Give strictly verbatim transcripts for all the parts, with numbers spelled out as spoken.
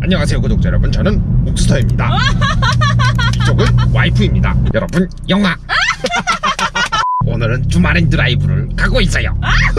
안녕하세요 구독자 여러분, 저는 옥수터입니다. 이쪽은 와이프입니다. 여러분 영화 오늘은 주말엔 드라이브를 가고 있어요.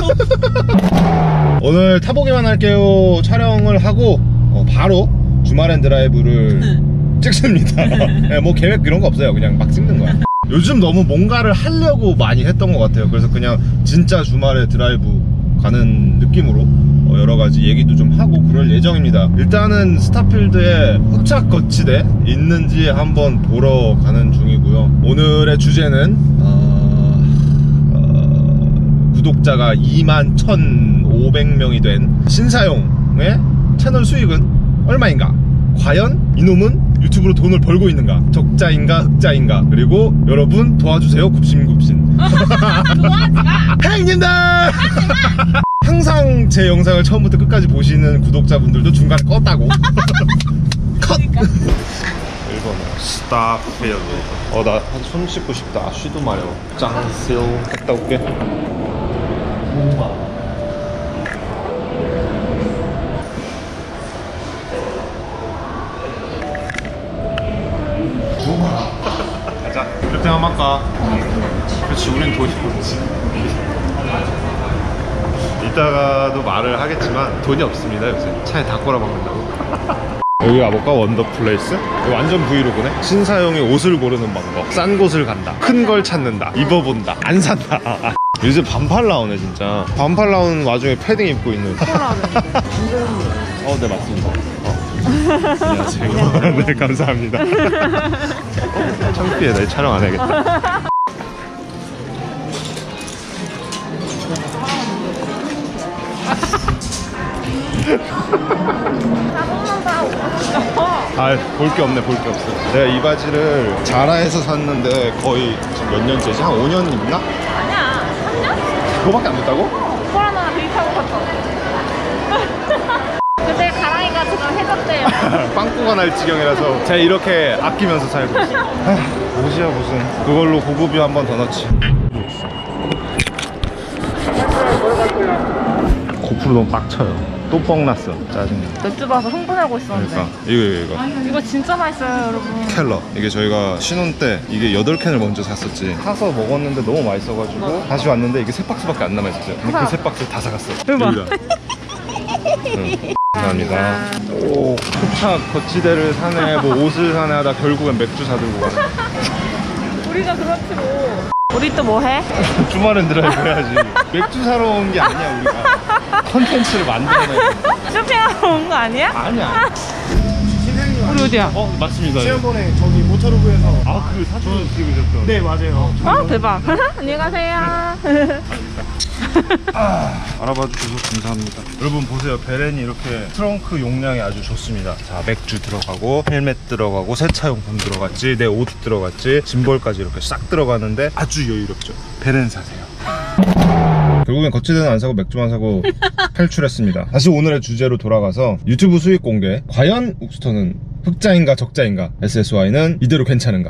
오늘 타보기만 할게요 촬영을 하고 어, 바로 주말엔 드라이브를 찍습니다. 네, 뭐 계획 이런 거 없어요. 그냥 막 찍는 거야. 요즘 너무 뭔가를 하려고 많이 했던 것 같아요. 그래서 그냥 진짜 주말에 드라이브 가는 느낌으로 어, 여러가지 얘기도 좀 하고 그럴 예정입니다. 일단은 스타필드에 흡착 거치대 있는지 한번 보러 가는 중이고요. 오늘의 주제는 어... 어... 구독자가 이만 천오백 명이 된 신사용의 채널 수익은 얼마인가? 과연 이놈은 유튜브로 돈을 벌고 있는가? 적자인가 흑자인가? 그리고 여러분 도와주세요. 굽신굽신. 도와주마! 형님들! 항상 제 영상을 처음부터 끝까지 보시는 구독자분들도 중간에 껐다고. 컷! 일본어 스타필드. 어, 나 손 씻고 싶다. 쉬도 마려. 짱sil. 갔다 올게. 뭔가 가자. 그때 한번 할까? 그렇지, 우린 돈이 없지. 이따가도 말을 하겠지만 돈이 없습니다. 요새 차에 다 꼬라박는다고. 여기 가볼까? 원더플레이스? 여기 완전 브이로그네? 신사용이 옷을 고르는 방법. 싼 곳을 간다, 큰 걸 찾는다, 입어본다, 안 산다. 요새 반팔 나오네 진짜. 반팔 나오는 와중에 패딩 입고 있는. 어, 네 맞습니다. 어. 안녕하세요. 네, 감사합니다. 어, 창피해. 나 촬영 안 해야겠다. 아, 볼 게 없네, 볼 게 없어. 내가 이 바지를 자라에서 샀는데 거의 지금 몇 년째지? 한 오 년 입나? 아니야, 삼 년? 그거밖에 안 됐다고? 코로나 대입하고 갔어. 그때 가랑이가 지금 해졌대요. 빵꾸가 날 지경이라서 제가 이렇게 아끼면서 살고 있어요. 아, 옷이야 무슨. 그걸로 고급이 한 번 더 넣지. 고프로 너무 빡쳐요. 또 뻥났어. 짜증나. 맥주 봐서 흥분하고 있었는데. 그러니까 이거 이거 이거 이거 진짜 맛있어요 여러분. 켈러. 이게 저희가 신혼 때 이게 여덟 캔을 먼저 샀었지. 사서 먹었는데 너무 맛있어가지고 맞아. 다시 왔는데 이게 세 박스밖에 안 남아있었어요. 근데 그 세 박스 다 사갔어. 대박. 응. 감사합니다. 오, 흡착 거치대를 사네, 뭐 옷을 사네 하다 결국엔 맥주 사들고 가네. 우리가 그렇지 뭐. 우리 또 뭐 해? 주말엔 드라이브 해야지. 맥주 사러 온 게 아니야 우리가. 컨텐츠를 만들어내야 돼. 쇼핑하러 온 거 아니야? 아니야. 우리 어디야? 어, 맞습니다. 지난번에 저기 모터로브에서 아, 그 사진 찍으셨던. 네 맞아요. 어? 대박. 안녕히 가세요. 아, 알아봐 주셔서 감사합니다. 여러분 보세요. 베렌이 이렇게 트렁크 용량이 아주 좋습니다. 자, 맥주 들어가고 헬멧 들어가고 세차용품 들어갔지, 내 옷 들어갔지, 짐벌까지 이렇게 싹 들어가는데 아주 여유롭죠. 베렌 사세요. 결국엔 거치대는 안 사고 맥주만 사고 탈출했습니다. 다시 오늘의 주제로 돌아가서 유튜브 수익 공개. 과연 옥수터는 흑자인가 적자인가? 에스에스와이는 이대로 괜찮은가?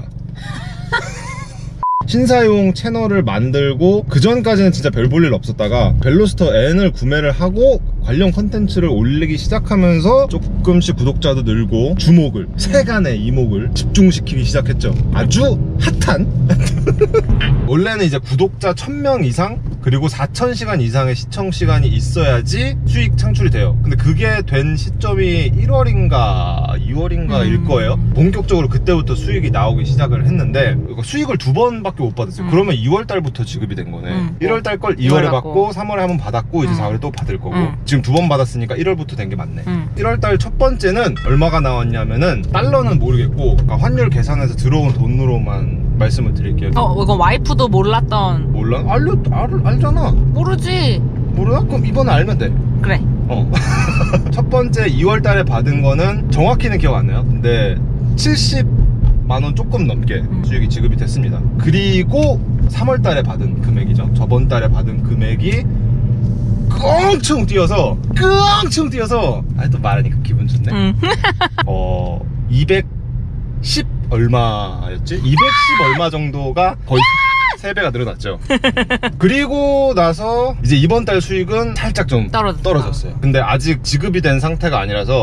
신사용 채널을 만들고 그 전까지는 진짜 별 볼 일 없었다가 벨로스터 N을 구매를 하고 관련 컨텐츠를 올리기 시작하면서 조금씩 구독자도 늘고 주목을, 세간의 이목을 집중시키기 시작했죠. 아주 핫한 원래는 이제 구독자 천 명 이상 그리고 사천 시간 이상의 시청 시간이 있어야지 수익 창출이 돼요. 근데 그게 된 시점이 일월인가 이월인가 일 거예요. 본격적으로 그때부터 수익이 나오기 시작을 했는데 수익을 두 번밖에 못 받았어요. 음. 그러면 이월 달부터 지급이 된 거네. 음. 일월 달 걸 이월에 받고 삼월에 한 번 받았고 이제 음. 사월에 또 받을 거고 음. 지금 두 번 받았으니까 일월부터 된 게 맞네. 음. 일월 달 첫 번째는 얼마가 나왔냐면은 달러는 모르겠고 그러니까 환율 계산해서 들어온 돈으로만 말씀을 드릴게요. 어, 이건 와이프도 몰랐던. 몰라? 알려, 알, 알잖아. 모르지. 모르나? 그럼 이번에 알면 돼. 그래. 어. 첫 번째 이월 달에 받은 거는 정확히는 기억 안 나요. 근데 칠십만 원 조금 넘게 음. 수익이 지급이 됐습니다. 그리고 삼월 달에 받은 금액이죠. 저번 달에 받은 금액이 껑충 뛰어서 껑충 뛰어서 아니 또 말하니까 기분 좋네. 음. 어 이백십 얼마였지? 이백십 얼마 정도가 거의 세 배가 늘어났죠. 그리고 나서 이제 이번 달 수익은 살짝 좀 떨어졌다. 떨어졌어요. 근데 아직 지급이 된 상태가 아니라서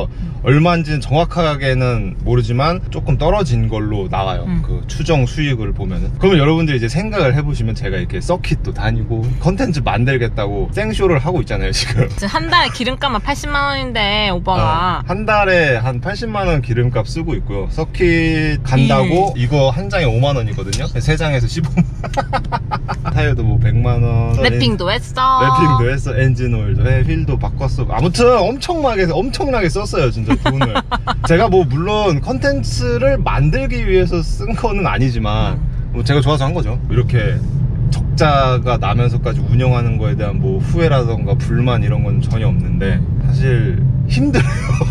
얼마인지는 정확하게는 모르지만 조금 떨어진 걸로 나와요. 음. 그 추정 수익을 보면은. 그러면 여러분들이 이제 생각을 해보시면 제가 이렇게 서킷도 다니고 컨텐츠 만들겠다고 생쇼를 하고 있잖아요 지금. 한 달에 기름값만 팔십만 원인데 오빠가 어, 한 달에 한 팔십만 원 기름값 쓰고 있고요. 서킷 간다고 음. 이거 한 장에 오만 원이거든요. 세 장에서 십오만 원. 타이어도 뭐 백만 원. 랩핑도 했어. 랩핑도 했어. 엔진 오일도 해. 휠도 바꿨어. 아무튼 엄청나게 엄청나게 썼어요 진짜 돈을. 제가 뭐 물론 컨텐츠를 만들기 위해서 쓴 거는 아니지만 뭐 제가 좋아서 한 거죠. 이렇게 적자가 나면서까지 운영하는 거에 대한 뭐 후회라던가 불만 이런 건 전혀 없는데 사실 힘들어요.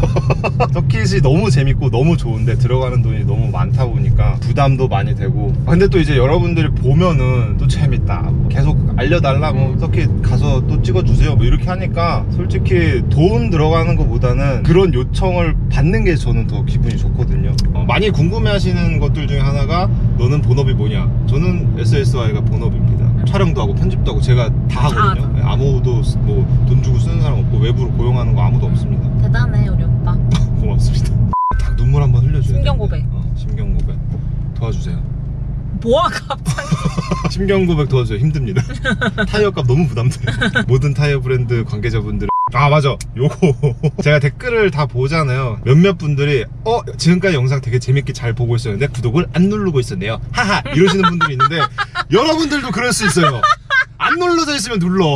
서킷이 너무 재밌고 너무 좋은데 들어가는 돈이 너무 많다 보니까 부담도 많이 되고. 근데 또 이제 여러분들이 보면은 또 재밌다 뭐 계속 알려달라 뭐 서킷 가서 또 찍어주세요 뭐 이렇게 하니까 솔직히 돈 들어가는 것보다는 그런 요청을 받는 게 저는 더 기분이 좋거든요. 어, 많이 궁금해 하시는 것들 중에 하나가 너는 본업이 뭐냐. 저는 에스에스와이가 본업입니다. 촬영도 하고 편집도 하고 제가 다 하거든요. 아, 아무도 뭐 돈 주고 쓰는 사람 없고 외부로 고용하는 거 아무도 없습니다. 대단해 우리 오빠. 고맙습니다. 딱 눈물 한번 흘려줘요. 심경 고백. 어, 심경 고백 도와주세요. 뭐야 갑자기. 심경 고백 도와주세요. 힘듭니다. 타이어 값 너무 부담돼요. 모든 타이어 브랜드 관계자분들. 아 맞아 요거 제가 댓글을 다 보잖아요. 몇몇 분들이 어 지금까지 영상 되게 재밌게 잘 보고 있었는데 구독을 안 누르고 있었네요 하하 이러시는 분들이 있는데 여러분들도 그럴 수 있어요. 안 눌러져 있으면 눌러.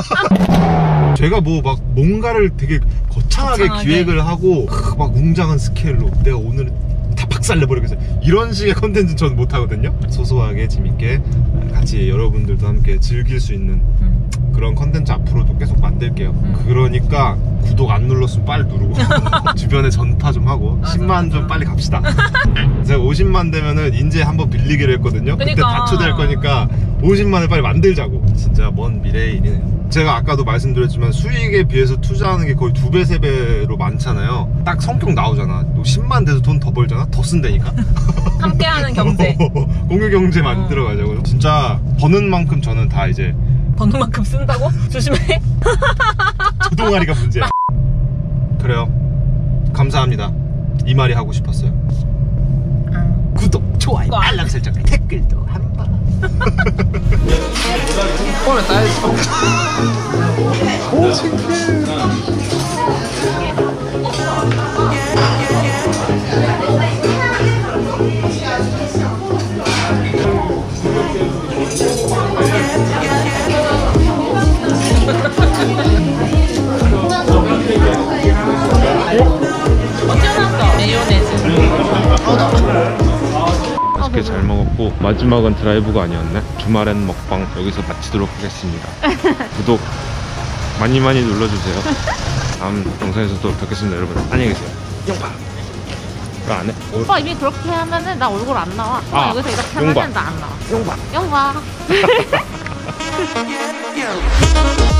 제가 뭐 막 뭔가를 되게 거창하게, 거창하게. 기획을 하고 막 웅장한 스케일로 내가 오늘 다 박살내버리겠어 이런 식의 컨텐츠는 저는 못하거든요. 소소하게 재밌게 같이 여러분들도 함께 즐길 수 있는 음. 그런 컨텐츠 앞으로도 계속 만들게요. 음. 그러니까 구독 안 눌렀으면 빨리 누르고 주변에 전파 좀 하고 맞아, 십만 좀 맞아. 빨리 갑시다. 제가 오십만 되면은 인제 한번 빌리기로 했거든요. 그때 그러니까. 다초될 거니까 오십만을 빨리 만들자고. 진짜 먼 미래의 일이네요. 제가 아까도 말씀드렸지만 수익에 비해서 투자하는 게 거의 두 배, 세 배로 많잖아요. 딱 성격 나오잖아. 너 십만 돼서 돈 더 벌잖아? 더 쓴다니까? 함께하는 경제. 공유 경제 만들어가자고요. 진짜 버는 만큼 저는 다 이제 버는 만큼 쓴다고? 조심해. 두 동아리가 문제야. 그래요. 감사합니다. 이 말이 하고 싶었어요. 구독, 좋아요, 와. 알람 설정, 댓글도 한 번. 오늘 따했어. 오, 창피해. 어쩌났어? 메요네즈. 맛있게 잘 먹었고 마지막은 드라이브가 아니었네. 주말엔 먹방 여기서 마치도록 하겠습니다. 구독 많이 많이 눌러주세요. 다음 영상에서 또 뵙겠습니다 여러분. 안녕히 계세요. 용바. 왜 안 해? 오빠 이미 그렇게 하면은 나 얼굴 안 나와. 오빠 아, 여기서 이렇게 용봐. 하면은 나 안 나와. 용바. 영화.